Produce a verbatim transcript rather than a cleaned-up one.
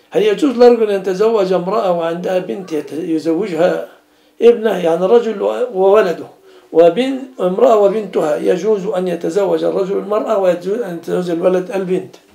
هل يجوز لرجل أن يتزوج امرأة وعندها بنت يزوجها ابنه، يعني رجل وولده وبنت امرأة وبنتها، يجوز أن يتزوج الرجل المرأة ويجوز أن يتزوج الولد البنت؟